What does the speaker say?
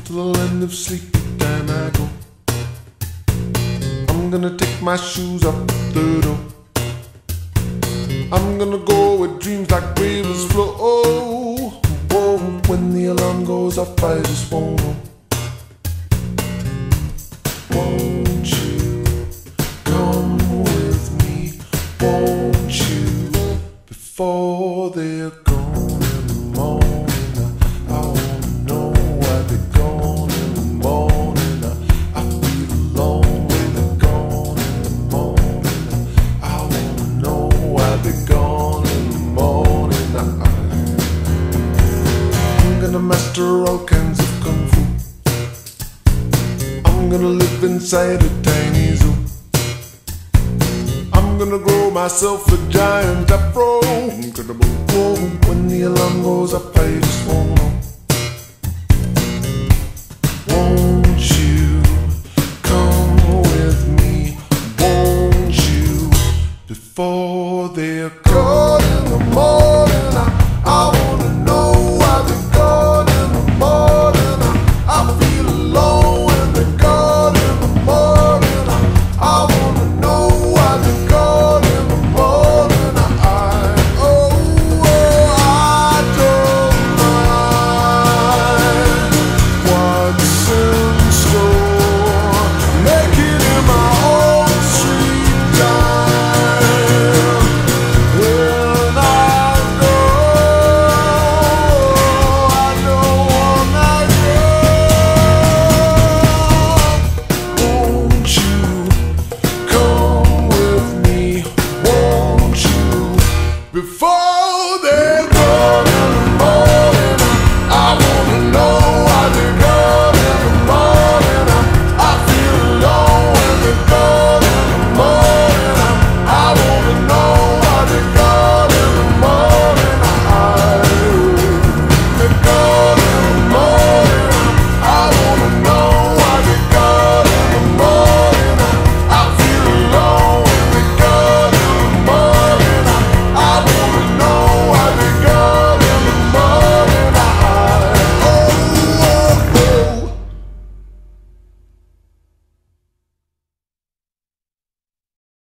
till the land of sleep, time I go. I'm gonna take my shoes off the door. I'm gonna go where dreams like rivers flow. Oh, whoa, when the alarm goes off, I just won't know. Won't you come with me? Won't you? Before they're gone in the morning, I wanna know why they're gone in the morning. I feel alone when they're gone in the morning. I wanna know why they're gone in the morning. I'm gonna master all kinds of kung fu. I'm gonna live inside a tiny zoo. I'm gonna grow myself a giant afro. Whoa, when the alarm goes up, I just won't know. Won't you come with me? Won't you? Before they're gone.